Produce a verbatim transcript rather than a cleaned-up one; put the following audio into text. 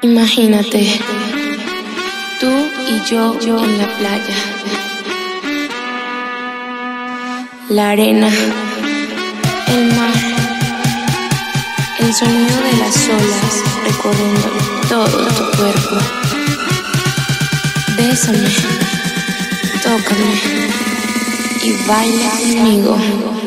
Imagínate, tú y yo, yo en la playa, la arena, el mar, el sonido de las olas recorriendo todo tu cuerpo. Bésame, tócame y baila conmigo.